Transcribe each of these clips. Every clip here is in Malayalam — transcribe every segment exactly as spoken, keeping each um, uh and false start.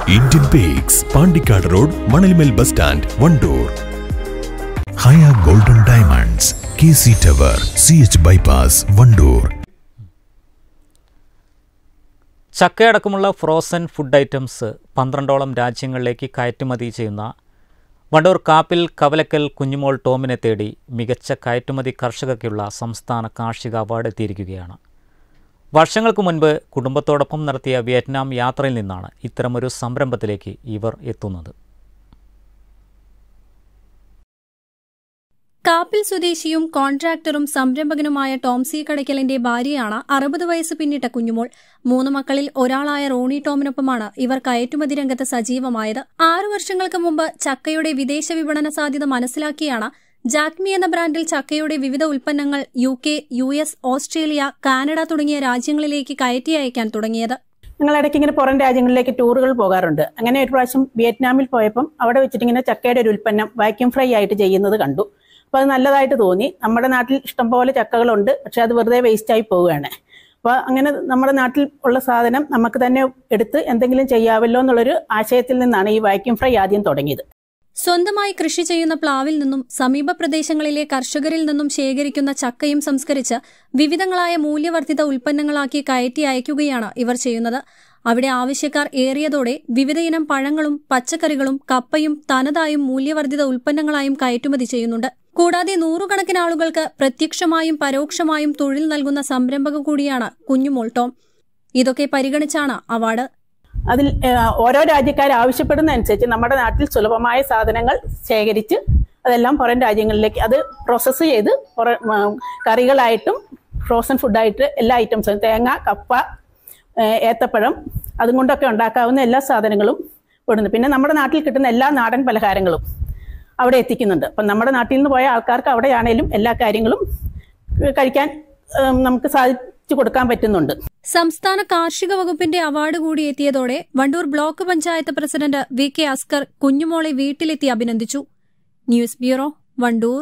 Indian Bakes, Pandikad Road, Manilmel Bus Stand, Vandoor. Haya Golden Diamonds, K C Tower, C H Bypass, Vandoor. ചക്കയടക്കമുള്ള ഫ്രോസൺ ഫുഡ് ഐറ്റംസ് പന്ത്രണ്ടോളം രാജ്യങ്ങളിലേക്ക് കയറ്റുമതി ചെയ്യുന്ന വണ്ടൂർ കാപ്പിൽ കവലക്കൽ കുഞ്ഞുമോൾ ടോമിനെ തേടി മികച്ച കയറ്റുമതി കർഷകർക്കുള്ള സംസ്ഥാന കാർഷിക അവാർഡ് എത്തിയിരിക്കുകയാണ്. വർഷങ്ങൾക്ക് മുൻപ് കുടുംബത്തോടൊപ്പം നടത്തിയ വിയറ്റ്നാം യാത്രയിൽ നിന്നാണ് ഇത്തരമൊരു സംരംഭത്തിലേക്ക് ഇവർ എത്തുന്നത്. കാപ്പിൽ സ്വദേശിയും കോൺട്രാക്ടറും സംരംഭകനുമായ ടോംസി കടയ്ക്കലിന്റെ ഭാര്യയാണ് അറുപത് വയസ്സ് പിന്നിട്ട കുഞ്ഞുമോൾ. മൂന്ന് മക്കളിൽ ഒരാളായ റോണി ടോമിനൊപ്പമാണ് ഇവർ കയറ്റുമതി രംഗത്ത് സജീവമായത്. ആറു വർഷങ്ങൾക്ക് മുമ്പ് ചക്കയുടെ വിദേശ വിപണന സാധ്യത മനസ്സിലാക്കിയാണ് ജാക്മി എന്ന ബ്രാൻഡിൽ ചക്കയുടെ വിവിധ ഉൽപ്പന്നങ്ങൾ U K, U S, Australia, Canada തുടങ്ങിയ രാജ്യങ്ങളിലേക്ക് കയറ്റി അയക്കാൻ തുടങ്ങിയത്. ഞങ്ങൾ ഇടയ്ക്ക് ഇങ്ങനെ പുറം രാജ്യങ്ങളിലേക്ക് ടൂറുകൾ പോകാറുണ്ട്. അങ്ങനെ ഒരു പ്രാവശ്യം വിയറ്റ്നാമിൽ പോയപ്പം അവിടെ വെച്ചിട്ട് ഇങ്ങനെ ചക്കയുടെ ഒരു ഉൽപ്പന്നം വാക്യൂം ഫ്രൈ ആയിട്ട് ചെയ്യുന്നത് കണ്ടു. അപ്പോൾ അത് നല്ലതായിട്ട് തോന്നി. നമ്മുടെ നാട്ടിൽ ഇഷ്ടംപോലെ ചക്കകളുണ്ട്, പക്ഷെ അത് വെറുതെ വേസ്റ്റായി പോവുകയാണ്. അപ്പോൾ അങ്ങനെ നമ്മുടെ നാട്ടിൽ ഉള്ള സാധനം നമുക്ക് തന്നെ എടുത്ത് എന്തെങ്കിലും ചെയ്യാമല്ലോ എന്നുള്ളൊരു ആശയത്തിൽ നിന്നാണ് ഈ വാക്യൂം ഫ്രൈ ആദ്യം തുടങ്ങിയത്. സ്വന്തമായി കൃഷി ചെയ്യുന്ന പ്ലാവിൽ നിന്നും സമീപ പ്രദേശങ്ങളിലെ കർഷകരിൽ നിന്നും ശേഖരിക്കുന്ന ചക്കയും സംസ്കരിച്ച് വിവിധങ്ങളായ മൂല്യവർദ്ധിത ഉൽപ്പന്നങ്ങളാക്കി കയറ്റി അയക്കുകയാണ് ഇവർ ചെയ്യുന്നത്. അവിടെ ആവശ്യക്കാർ ഏറിയതോടെ വിവിധയിനം പഴങ്ങളും പച്ചക്കറികളും കപ്പയും തനതായും മൂല്യവർദ്ധിത ഉൽപ്പന്നങ്ങളായും കയറ്റുമതി ചെയ്യുന്നുണ്ട്. കൂടാതെ നൂറുകണക്കിന് ആളുകൾക്ക് പ്രത്യക്ഷമായും പരോക്ഷമായും തൊഴിൽ നൽകുന്ന സംരംഭകം കൂടിയാണ് കുഞ്ഞുമോൾ ടോം. ഇതൊക്കെ പരിഗണിച്ചാണ് അവാർഡ്. അതിൽ ഓരോ രാജ്യക്കാർ ആവശ്യപ്പെടുന്ന അനുസരിച്ച് നമ്മുടെ നാട്ടിൽ സുലഭമായ സാധനങ്ങൾ ശേഖരിച്ച് അതെല്ലാം പുറം രാജ്യങ്ങളിലേക്ക് അത് പ്രോസസ്സ് ചെയ്ത് കറികളായിട്ടും ഫ്രോസൺ ഫുഡായിട്ട് എല്ലാ ഐറ്റംസും തേങ്ങ, കപ്പ, ഏത്തപ്പഴം അതും കൊണ്ടൊക്കെ ഉണ്ടാക്കാവുന്ന എല്ലാ സാധനങ്ങളും കൊടുക്കുന്നു. പിന്നെ നമ്മുടെ നാട്ടിൽ കിട്ടുന്ന എല്ലാ നാടൻ പലഹാരങ്ങളും അവിടെ എത്തിക്കുന്നുണ്ട്. അപ്പം നമ്മുടെ നാട്ടിൽ നിന്ന് പോയ ആൾക്കാർക്ക് അവിടെയാണേലും എല്ലാ കാര്യങ്ങളും കഴിക്കാൻ നമുക്ക് സാധിച്ചു കൊടുക്കാൻ പറ്റുന്നുണ്ട്. സംസ്ഥാന കാർഷിക വകുപ്പിന്റെ അവാർഡ് കൂടി എത്തിയതോടെ Wandoor block panchayat president V K Askar കുഞ്ഞുമോളെ വീട്ടിലെത്തി അഭിനന്ദിച്ചു. News bureau, Wandoor.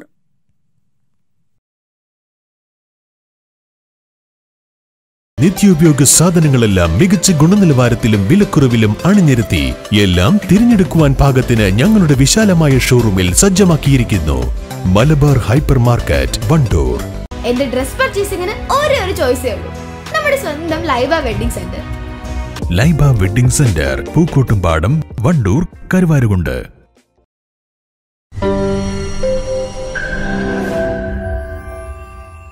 നിത്യോപയോഗ സാധനങ്ങളെല്ലാം മികച്ച ഗുണനിലവാരത്തിലും വിലക്കുറവിലും അണിനിരത്തി എല്ലാം തിരഞ്ഞെടുക്കുവാൻ പാകത്തിന് ഞങ്ങളുടെ വിശാലമായ ഷോറൂമിൽ സജ്ജമാക്കിയിരിക്കുന്നു. Malabar hypermarket, Wandoor. എന്റെ ഡ്രസ് പർച്ചേസിംഗിന് ഒരേ ഒരു ചോയ്സേ ഉള്ളൂ, നമ്മുടെ സ്വന്തം Laiba wedding centre. Laiba wedding centre, Pookkottumpadam, Wandoor, Karuvarakundu.